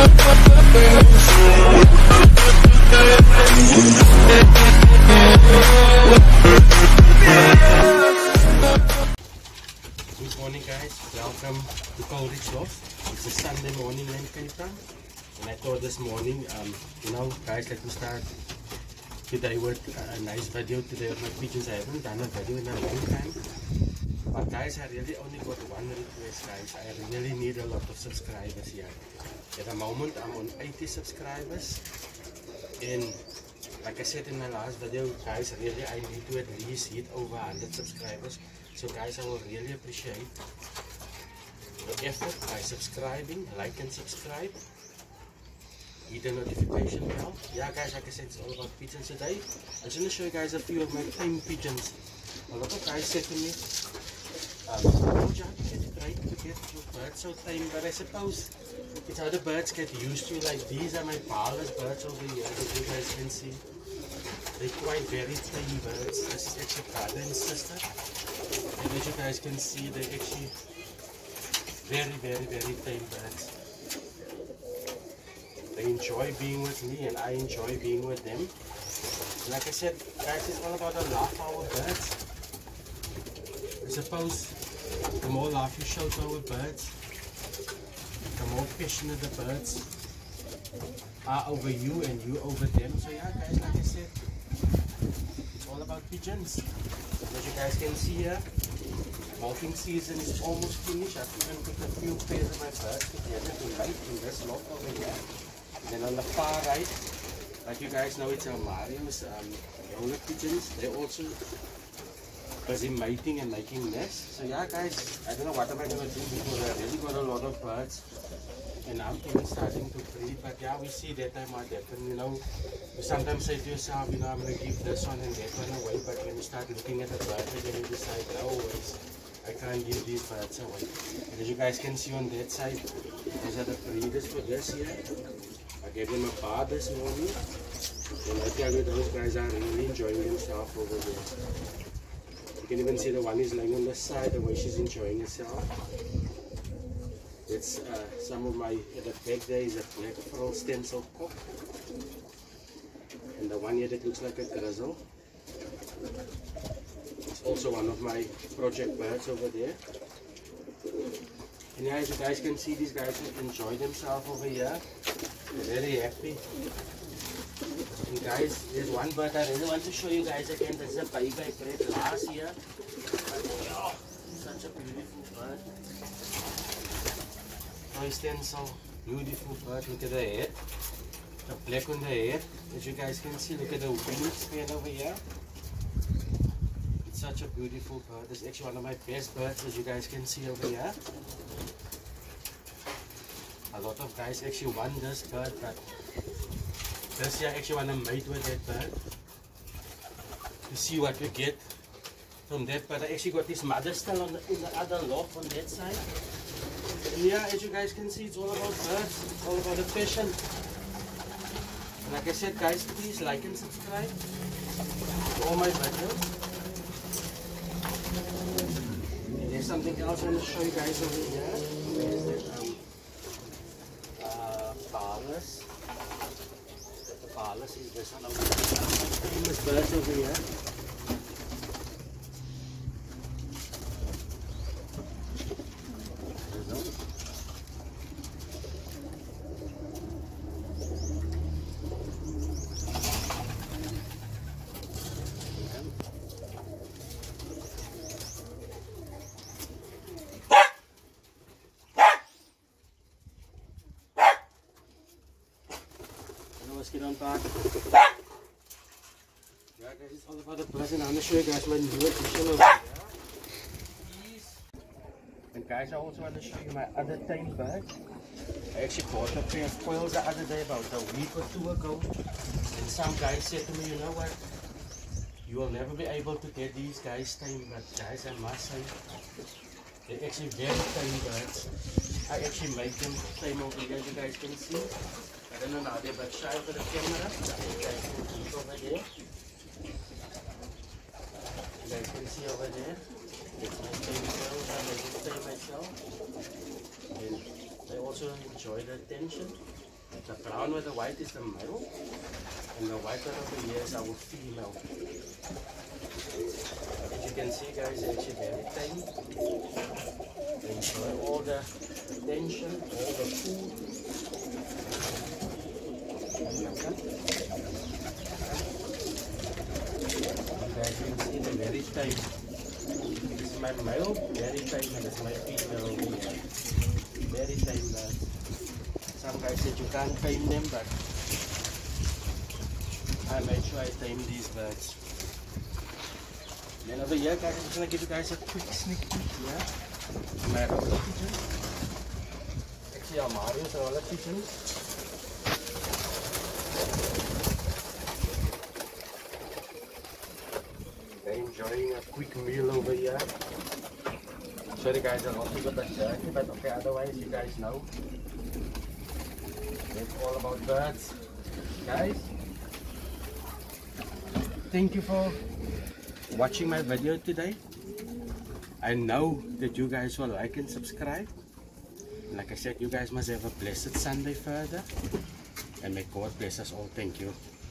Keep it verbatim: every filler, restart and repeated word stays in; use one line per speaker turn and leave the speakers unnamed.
Good morning guys, welcome to Coleridge Loft. It's a Sunday morning in Cape Town, and I thought this morning, um, you know guys, let me start today with a, a nice video today of my pigeons. I haven't done a video in a long time, but guys, I really only got one request guys. I really need a lot of subscribers here. At the moment I'm on eighty subscribers, and like I said in my last video guys, really I need to at least hit over one hundred subscribers. So guys, I will really appreciate the effort by subscribing, like and subscribe, hit the notification bell. Yeah guys, like I said, it's all about pigeons today. I'm just going to show you guys a few of my tame pigeons. A lot of guys said to me, um, oh Jack, it's great to get your birds so tame, but I suppose it's how the birds get used to. Like these are my parlors birds over here, as you guys can see. They're quite very tame birds. This is actually brother and sister. And as you guys can see, they're actually very, very, very tame birds. They enjoy being with me and I enjoy being with them. Like I said, guys, it's all about the love for our birds. I suppose the more love you show to our birds, the more passionate the birds are over you and you over them. So yeah guys, like I said, it's all about pigeons. As you guys can see here, molting season is almost finished. I've even put a few pairs of my birds together to mate in this lot over here. And then on the far right, like you guys know, it's our Mario's um, roller pigeons. They're also busy mating and making nests. So yeah guys, I don't know what am I going to do because I really got a lot of birds. And I'm even starting to breed, but yeah, we see that time what happen, you know. You sometimes say to yourself, you know, I'm going to give this one and that one away, but when you start looking at the birds, then you decide, no, I can't give these birds away. And as you guys can see on that side, those are the breeders for this here. I gave them a bar this morning, and I tell you, those guys are really enjoying themselves over there. You can even see the one is laying on the side, the way she's enjoying herself. It's uh, some of my, at the back there is a black pearl stencil cock, and the one here that looks like a grizzle. It's also one of my project birds over there. And yeah, as you guys can see, these guys enjoy themselves over here. They're very happy. And guys, there's one bird I really want to show you guys again. This is a baby I bred last year. Oh, such a beautiful bird. Stencil, beautiful bird. Look at the head, the black on the head. As you guys can see, look at the wing span over here. It's such a beautiful bird. It's actually one of my best birds, as you guys can see over here. A lot of guys actually want this bird, but this year I actually want to mate with that bird to see what we get from that. But I actually got this mother still on the, in the other loft on that side. And yeah, as you guys can see, it's all about birds, it's all about the passion. And like I said guys, please like and subscribe to all my videos. And there's something else I want to show you guys over here. There's that um, uh, Barless. The Barless is this one over here. There's birds over here. Get on back. Yeah guys, it's all about the birds, and I'm going to show you guys my new addition over here. And guys, I also want to show you my other tame bird. I actually bought a pair of quails the other day, about a week or two ago. And some guys said to me, you know what, you will never be able to get these guys tame, but guys, I must say, they're actually very tame birds. I actually make them tame over here, as you guys can see. I don't know now, they're but shy for the camera. You guys can see over there. You guys can see over there. It's my tame quails, I make them tame myself. And I also enjoy the attention. The brown with the white is the male, and the white one over here is our female. As you can see, guys, they're actually very tame. They enjoy all the attention, all the food. And as you can see, they're very tame. This is my male, very tame, and this is my female over here. Very tame, guys. Some guys said you can't tame them, but I made sure I tame these birds. Then over here, guys, I'm just going to give you guys a quick sneak peek here. My roller kitchen. Actually, our Mario's roller kitchen. They're enjoying a quick meal over here. Sorry guys, I lost you with the jerky, but okay, otherwise you guys know. It's all about birds. Guys, thank you for watching my video today. I know that you guys will like and subscribe. Like I said, you guys must have a blessed Sunday further. And may God bless us all. Thank you.